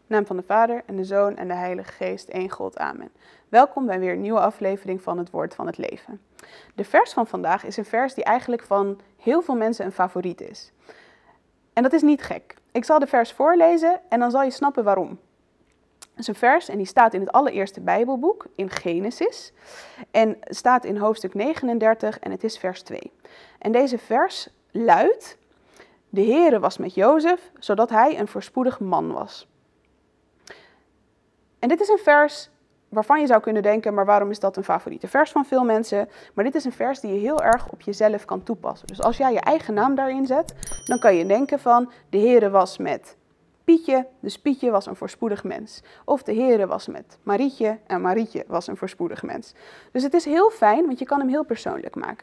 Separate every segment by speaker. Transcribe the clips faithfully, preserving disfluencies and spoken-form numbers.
Speaker 1: naam van de Vader en de Zoon en de Heilige Geest, één God, amen. Welkom bij weer een nieuwe aflevering van het Woord van het Leven. De vers van vandaag is een vers die eigenlijk van heel veel mensen een favoriet is. En dat is niet gek. Ik zal de vers voorlezen en dan zal je snappen waarom. Het is een vers en die staat in het allereerste Bijbelboek, in Genesis. En staat in hoofdstuk negenendertig en het is vers twee. En deze vers luidt: de Heere was met Jozef, zodat hij een voorspoedig man was. En dit is een vers waarvan je zou kunnen denken, maar waarom is dat een favoriete vers van veel mensen? Maar dit is een vers die je heel erg op jezelf kan toepassen. Dus als jij je eigen naam daarin zet, dan kan je denken van: de Heere was met Pietje, dus Pietje was een voorspoedig mens. Of de Heere was met Marietje en Marietje was een voorspoedig mens. Dus het is heel fijn, want je kan hem heel persoonlijk maken.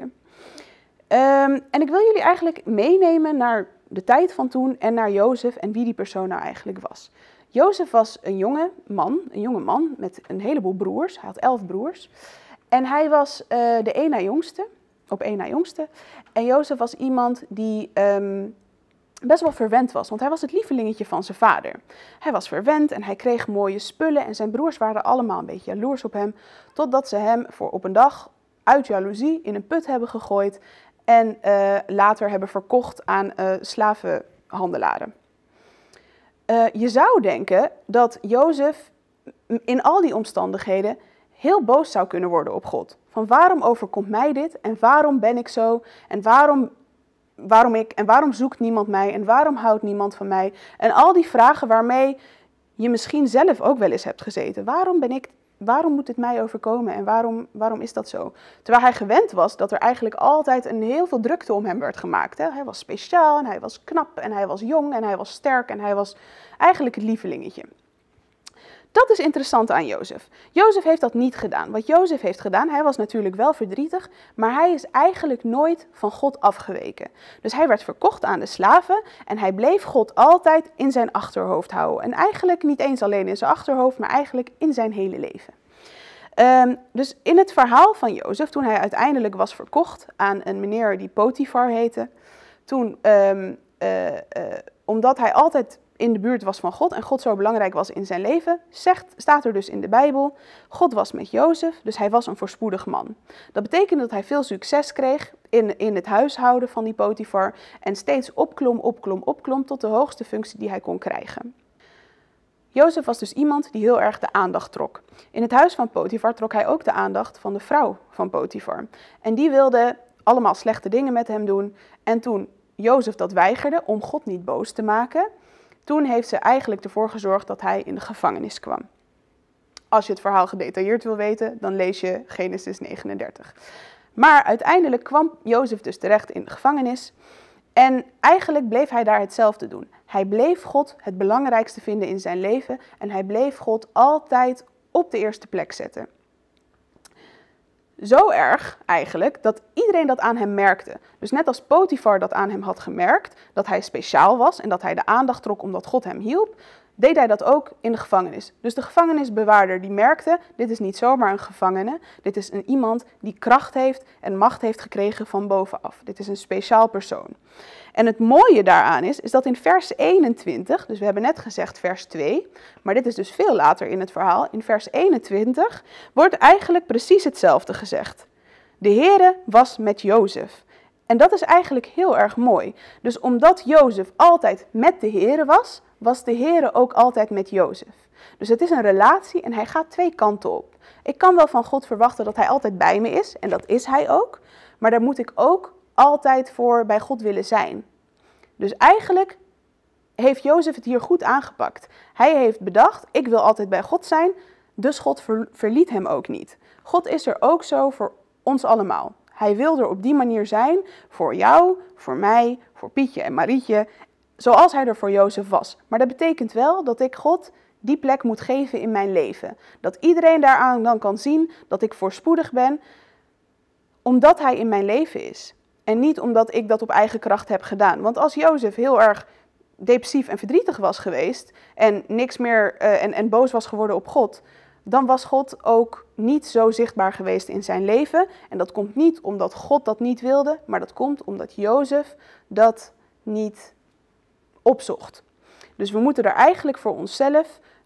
Speaker 1: Um, en ik wil jullie eigenlijk meenemen naar de tijd van toen en naar Jozef en wie die persoon nou eigenlijk was. Jozef was een jonge man, een jonge man met een heleboel broers. Hij had elf broers. En hij was uh, de één na jongste, op één na jongste. En Jozef was iemand die um, best wel verwend was, want hij was het lievelingetje van zijn vader. Hij was verwend en hij kreeg mooie spullen en zijn broers waren allemaal een beetje jaloers op hem, totdat ze hem voor op een dag uit jaloezie in een put hebben gegooid en uh, later hebben verkocht aan uh, slavenhandelaren. Uh, je zou denken dat Jozef in al die omstandigheden heel boos zou kunnen worden op God. Van waarom overkomt mij dit en waarom ben ik zo en waarom, waarom ik en waarom zoekt niemand mij en waarom houdt niemand van mij. En al die vragen waarmee je misschien zelf ook wel eens hebt gezeten. Waarom ben ik, waarom moet dit mij overkomen en waarom, waarom is dat zo? Terwijl hij gewend was dat er eigenlijk altijd een heel veel drukte om hem werd gemaakt. Hè? Hij was speciaal en hij was knap en hij was jong en hij was sterk en hij was eigenlijk het lievelingetje. Dat is interessant aan Jozef. Jozef heeft dat niet gedaan. Wat Jozef heeft gedaan, hij was natuurlijk wel verdrietig, maar hij is eigenlijk nooit van God afgeweken. Dus hij werd verkocht aan de slaven en hij bleef God altijd in zijn achterhoofd houden. En eigenlijk niet eens alleen in zijn achterhoofd, maar eigenlijk in zijn hele leven. Um, dus in het verhaal van Jozef, toen hij uiteindelijk was verkocht aan een meneer die Potifar heette, toen, um, uh, uh, omdat hij altijd in de buurt was van God en God zo belangrijk was in zijn leven, zegt, staat er dus in de Bijbel: God was met Jozef, dus hij was een voorspoedig man. Dat betekent dat hij veel succes kreeg in, in het huishouden van die Potifar en steeds opklom, opklom, opklom tot de hoogste functie die hij kon krijgen. Jozef was dus iemand die heel erg de aandacht trok. In het huis van Potifar trok hij ook de aandacht van de vrouw van Potifar. En die wilde allemaal slechte dingen met hem doen. En toen Jozef dat weigerde om God niet boos te maken, toen heeft ze eigenlijk ervoor gezorgd dat hij in de gevangenis kwam. Als je het verhaal gedetailleerd wil weten, dan lees je Genesis negenendertig. Maar uiteindelijk kwam Jozef dus terecht in de gevangenis. En eigenlijk bleef hij daar hetzelfde doen. Hij bleef God het belangrijkste vinden in zijn leven. En hij bleef God altijd op de eerste plek zetten. Zo erg eigenlijk dat iedereen dat aan hem merkte. Dus net als Potifar dat aan hem had gemerkt, dat hij speciaal was en dat hij de aandacht trok omdat God hem hielp, deed hij dat ook in de gevangenis. Dus de gevangenisbewaarder die merkte: dit is niet zomaar een gevangene, dit is een iemand die kracht heeft en macht heeft gekregen van bovenaf. Dit is een speciaal persoon. En het mooie daaraan is, is dat in vers eenentwintig, dus we hebben net gezegd vers twee, maar dit is dus veel later in het verhaal, in vers eenentwintig wordt eigenlijk precies hetzelfde gezegd. De Heere was met Jozef. En dat is eigenlijk heel erg mooi. Dus omdat Jozef altijd met de Heere was, was de Heere ook altijd met Jozef. Dus het is een relatie en hij gaat twee kanten op. Ik kan wel van God verwachten dat hij altijd bij me is, en dat is hij ook. Maar daar moet ik ook altijd voor bij God willen zijn. Dus eigenlijk heeft Jozef het hier goed aangepakt. Hij heeft bedacht: ik wil altijd bij God zijn, dus God ver, verliet hem ook niet. God is er ook zo voor ons allemaal. Hij wil er op die manier zijn voor jou, voor mij, voor Pietje en Marietje, zoals hij er voor Jozef was. Maar dat betekent wel dat ik God die plek moet geven in mijn leven. Dat iedereen daaraan dan kan zien dat ik voorspoedig ben, omdat hij in mijn leven is. En niet omdat ik dat op eigen kracht heb gedaan. Want als Jozef heel erg depressief en verdrietig was geweest en niks meer uh, en, en boos was geworden op God, dan was God ook niet zo zichtbaar geweest in zijn leven. En dat komt niet omdat God dat niet wilde, maar dat komt omdat Jozef dat niet opzocht. Dus we moeten er eigenlijk voor onszelf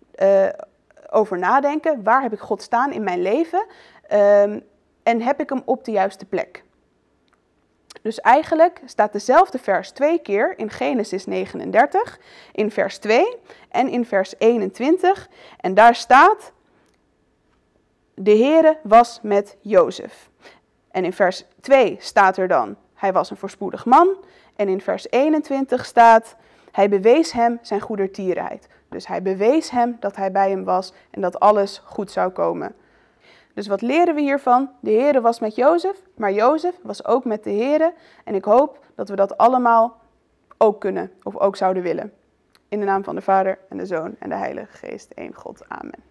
Speaker 1: uh, over nadenken. Waar heb ik God staan in mijn leven? Um, en heb ik hem op de juiste plek? Dus eigenlijk staat dezelfde vers twee keer in Genesis negenendertig, in vers twee en in vers eenentwintig. En daar staat, de Heere was met Jozef. En in vers twee staat er dan, hij was een voorspoedig man. En in vers eenentwintig staat, hij bewees hem zijn goedertierenheid. Dus hij bewees hem dat hij bij hem was en dat alles goed zou komen. Dus wat leren we hiervan? De Heere was met Jozef, maar Jozef was ook met de Heere. En ik hoop dat we dat allemaal ook kunnen, of ook zouden willen. In de naam van de Vader en de Zoon en de Heilige Geest, één God. Amen.